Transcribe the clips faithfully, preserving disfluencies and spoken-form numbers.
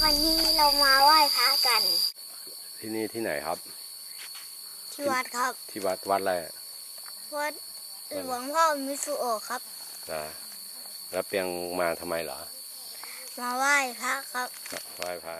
วันนี้เรามาไหว้พระกันที่นี่ที่ไหนครับที่วัดครับที่วัดวัดอะไรวัดหลวงพ่อมิสุโอะครับนะแล้วเปียงมาทำไมเหรอมาไหว้พระครับไหว้พระ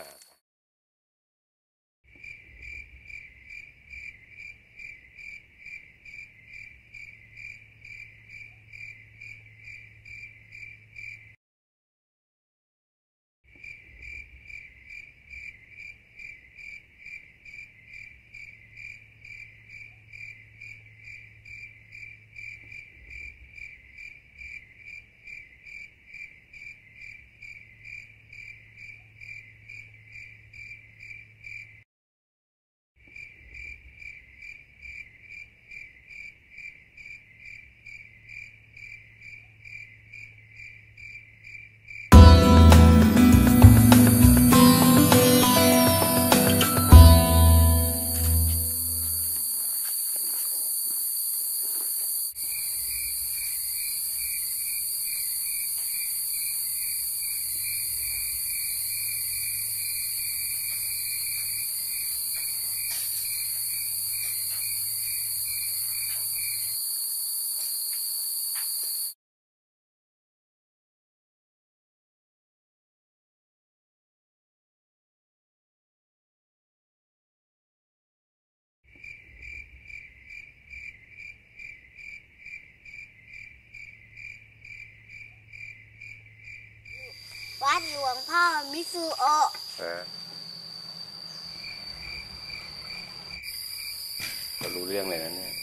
วัดหลวงพ่อมิสุโอะก็รู้เรื่องเลยนะเนี่ย